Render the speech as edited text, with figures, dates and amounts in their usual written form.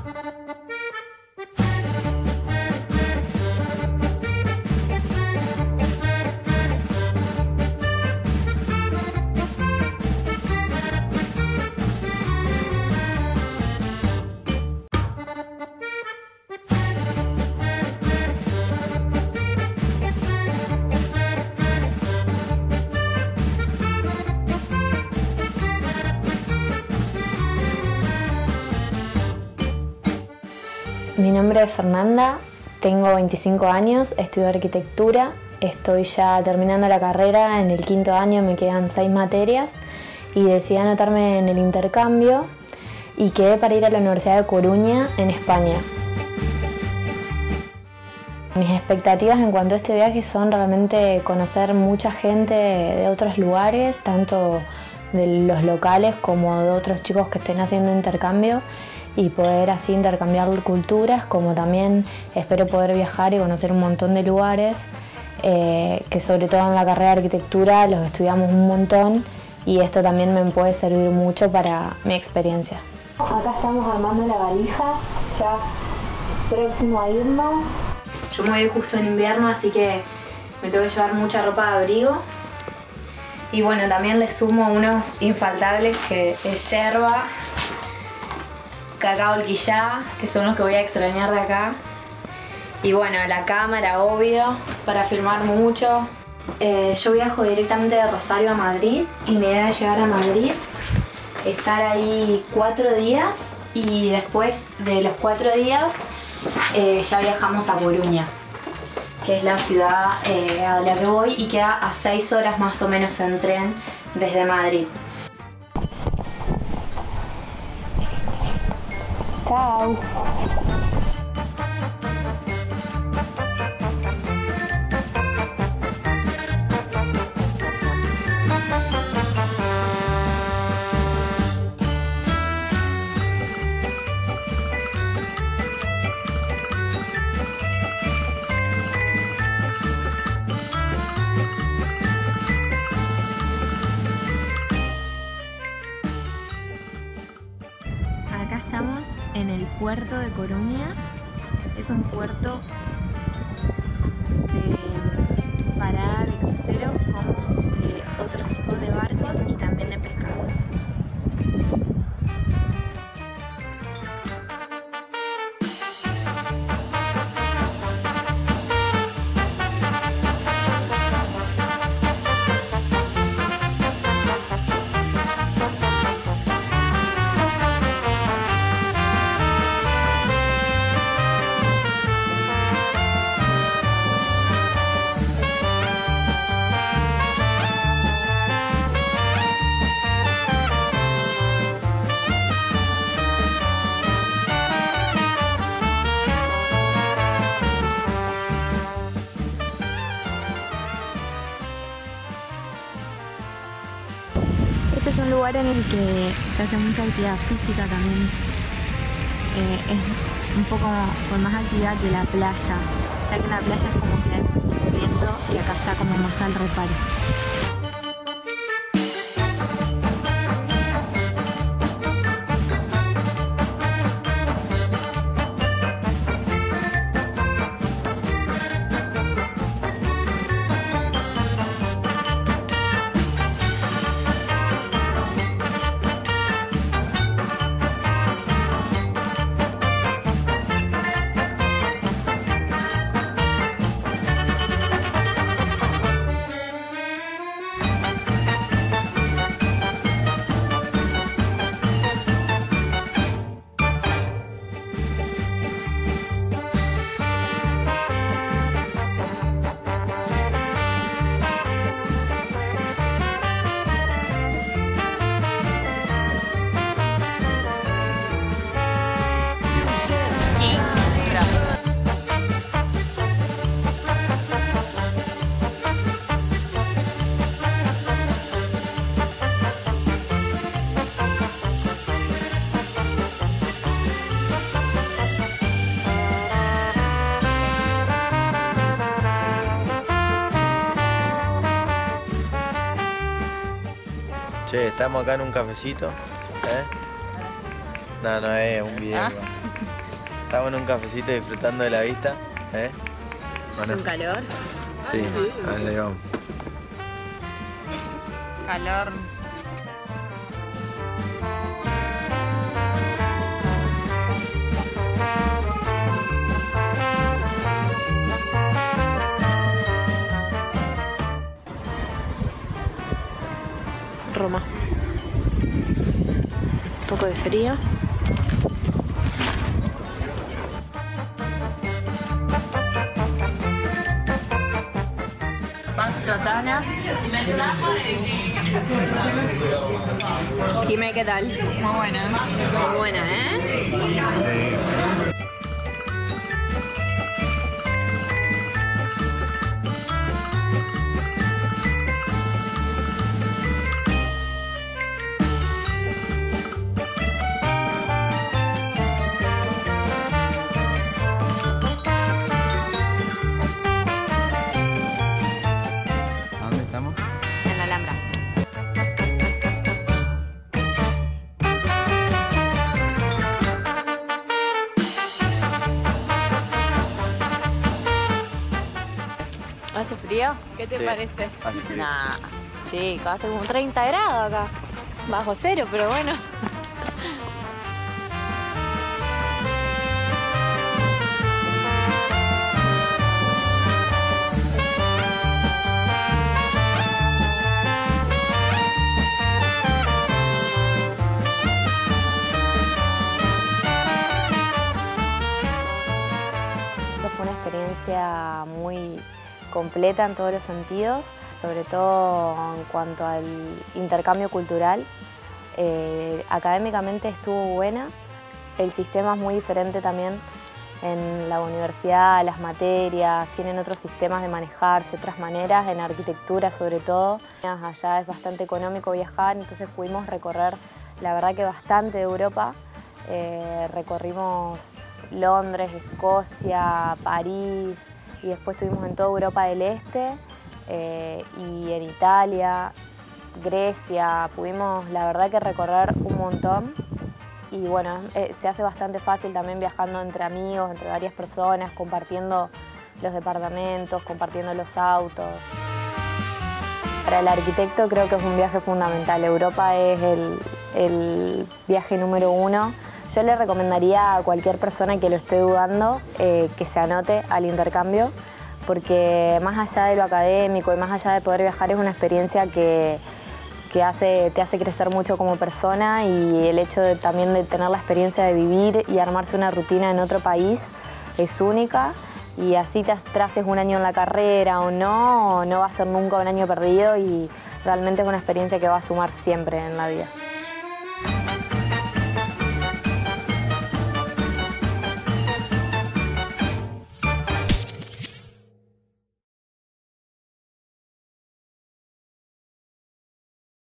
Mi nombre es Fernanda, tengo 25 años, estudio arquitectura, estoy ya terminando la carrera, en el 5.º año me quedan 6 materias y decidí anotarme en el intercambio y quedé para ir a la Universidad de Coruña en España. Mis expectativas en cuanto a este viaje son realmente conocer mucha gente de otros lugares, tanto de los locales como de otros chicos que estén haciendo intercambio, y poder así intercambiar culturas, como también espero poder viajar y conocer un montón de lugares, que sobre todo en la carrera de arquitectura los estudiamos un montón y esto también me puede servir mucho para mi experiencia. Acá estamos armando la valija, ya próximo a irnos. Yo me voy justo en invierno, así que me tengo que llevar mucha ropa de abrigo. Y bueno, también le sumo unos infaltables que es yerba, cacao alquillá, que son los que voy a extrañar de acá. Y bueno, la cámara, obvio, para filmar mucho. Yo viajo directamente de Rosario a Madrid y mi idea es llegar a Madrid, estar ahí 4 días y después de los 4 días ya viajamos a Coruña, que es la ciudad a la que voy y queda a 6 horas más o menos en tren desde Madrid. Chao. Acá estamos en el puerto de Coruña. Es un puerto de parada de cruceros como de otros tipos de barcos y también de pescadores. Este es un lugar en el que se hace mucha actividad física también. Es un poco con más actividad que la playa, ya que en la playa es como que hay mucho viento y acá está como más al reparo. Che, estamos acá en un cafecito, No, no es un video. Ah. Estamos en un cafecito disfrutando de la vista. Bueno. ¿Es un calor? Sí, ahí vamos. Calor. Roma. Un poco de frío. Pasta tana. Dime qué tal. Muy buena. Muy buena, ¿eh? ¿Dónde estamos? En la Alhambra. ¿Hace frío? ¿Qué te Sí, parece? hace frío. Nah, chico, hace como 30 grados acá. Bajo cero, pero bueno. Fue una experiencia muy completa en todos los sentidos, sobre todo en cuanto al intercambio cultural. Académicamente estuvo buena, el sistema es muy diferente también en la universidad, las materias, tienen otros sistemas de manejarse, otras maneras, en arquitectura sobre todo. Allá es bastante económico viajar, entonces pudimos recorrer la verdad que bastante de Europa. Recorrimos Londres, Escocia, París y después estuvimos en toda Europa del Este y en Italia, Grecia. Pudimos la verdad que recorrer un montón y bueno, se hace bastante fácil también viajando entre amigos, entre varias personas, compartiendo los departamentos, compartiendo los autos. Para el arquitecto creo que es un viaje fundamental. Europa es el viaje número uno. Yo le recomendaría a cualquier persona que lo esté dudando que se anote al intercambio, porque más allá de lo académico y más allá de poder viajar es una experiencia que te hace crecer mucho como persona, y el hecho también de tener la experiencia de vivir y armarse una rutina en otro país es única, y así te traces un año en la carrera o no va a ser nunca un año perdido, y realmente es una experiencia que va a sumar siempre en la vida.